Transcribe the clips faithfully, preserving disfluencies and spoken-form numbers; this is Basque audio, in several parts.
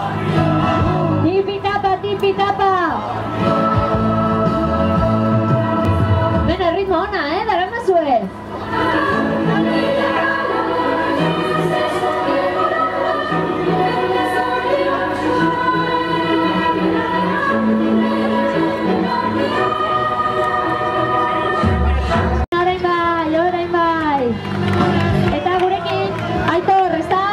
Tipi-tapa, tipi-tapa. Bene, ritmo ona, eh? Daramazue. Orain bai, orain bai. Eta gurekin, Aitor, ez da?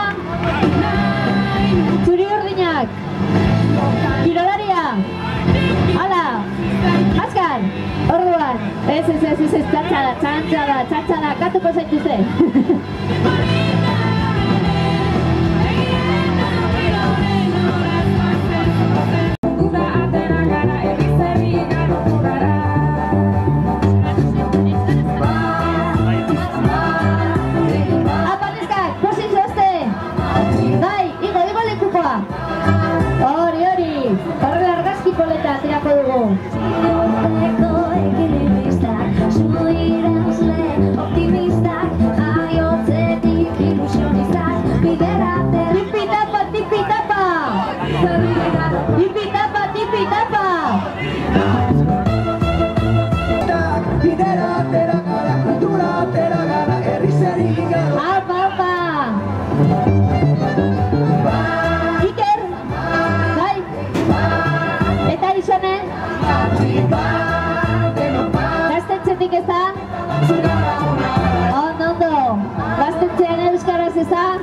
Txuri urdinak. Kirolaria. Hala. Azkar. Orduan. Ez, ez, ez, ez, ez, txantxada, txantxada, txantxada, katuko zaituzte. Hori, hori, barrela argazki poleta atirako dugu. Tipi-tapa, tipi-tapa. Tipi-tapa, tipi-tapa. Alpa, alpa. Gaztetxetik ez da? Ondo, ondo. Gaztetxean euskaraz ez da?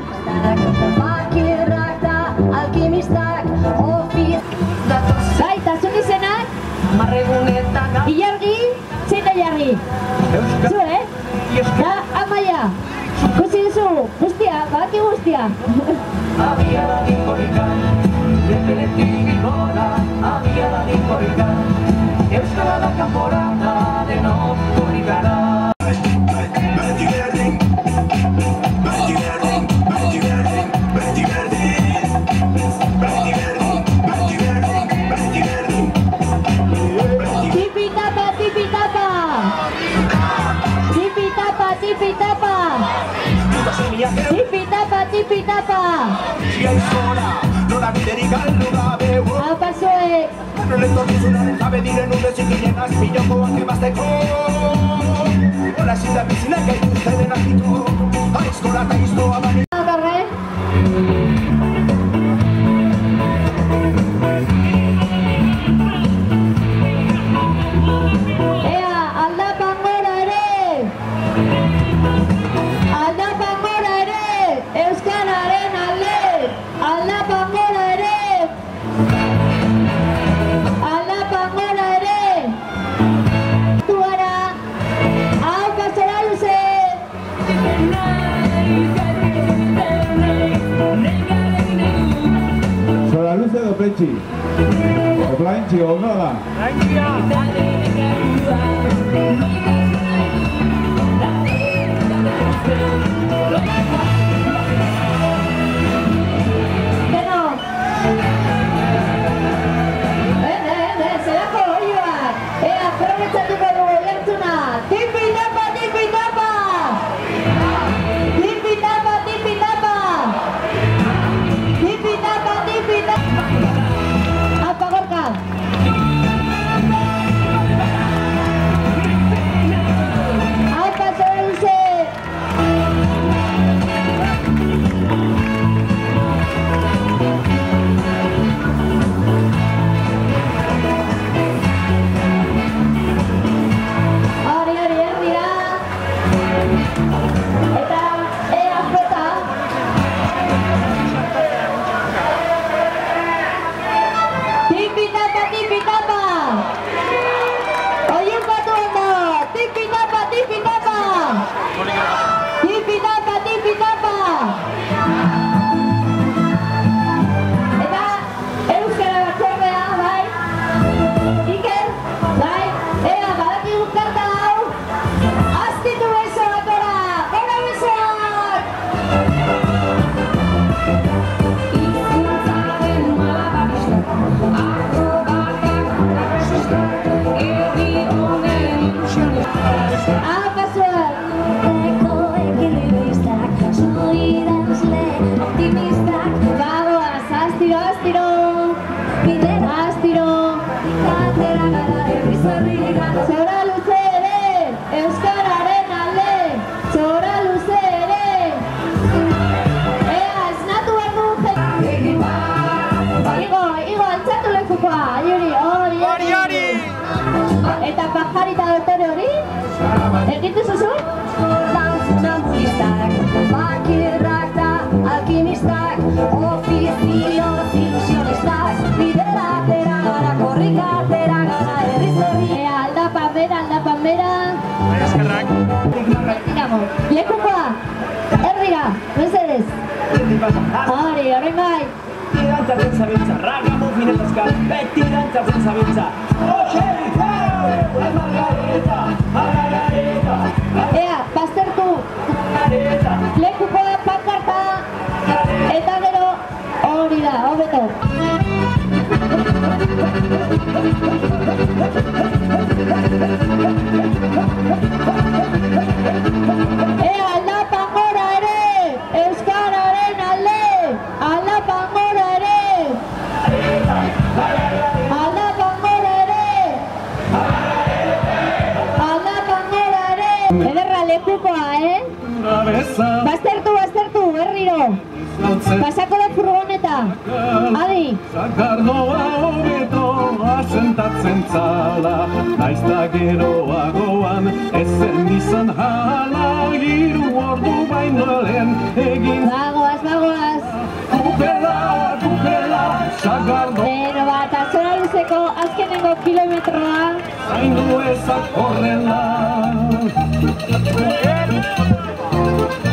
Bai, tasun izenak? Ilargi, zein da Ilargi? Zu, eh? Da, Amaia. Kusi duzu, guztia, baki guztia. Había la dinkorika, definitik gora, había la dinkorika. Euskara da kanporata, denok hori gara. Beti berdin, beti berdin, beti berdin, beti berdin. Beti berdin, beti berdin, beti berdin. Tipi-tapa, tipi-tapa. Tipi-tapa, tipi-tapa. Tipi-tapa, tipi-tapa. Apa zuek. Etorkizunaren jabe diren urre txikien azpilokoak ebazteko. Hola zita bizinak gaituzte denak ditu. Aizkola eta iztoa bani. Agarre. Ea, aldapan gora ere. Aldapan gora ere. Euskararen alde. Aldapan gora ere. Aldapan gora ere. Tuara. Hau pastora luze. Zora luze edo pretxi? O plaintxi, o nola? Beno. Ene, ene, zerako oioak. Ea, aprobetxatuko dugu jartzuna. Tipi-tapa, tipi-tapa. Tipi-tapa, tipi-tapa. Tipi-tapa, tipi-tapa. Apa, Gorka? Astiro, astiro, astiro. Zora luze ere, euskararen alde. Zora luze ere. Ea, esnatu behar dugu jen. Igo, igo, altzatu lekukoa. Hori, hori, hori. Eta pajarita dotore hori? Egitu zuzu? Funambulistak, bakirrak da alkimistak, ofizioz ilusionistak, bideratera gara, korrikatera gara, herriz herri. Ea, aldapan bera, aldapan bera. Eskerrak. Tiramo, lekukoa, herrira, mesedez. Hori, horrein bai. Dantzatzen zabiltza, raga mufinetazka, beti dantzatzen zabiltza. Oxe, hau, almargareta, almargareta, Ea, baztertu, almargareta. lekukoa, pankarta, eta gero, hori da, hobeto. Ea, aldapan gora ere, euskararen alde, aldapan gora ere, aldapan gora ere, aldapan gora ere. Ederra lekukoa, eh? Baztertu, baztertu, berriro. Pasako da furgoneta. Adi. Sakardoa hobeto asentatzen zala, naizta geroagoan ezen izan hala, hiru ordu baino lehen egin Bagoaz, bagoaz. kupela, kupela, sakardo Beno bat, azora luzeko azkenengo kilometroa. zaindu ezak horrela.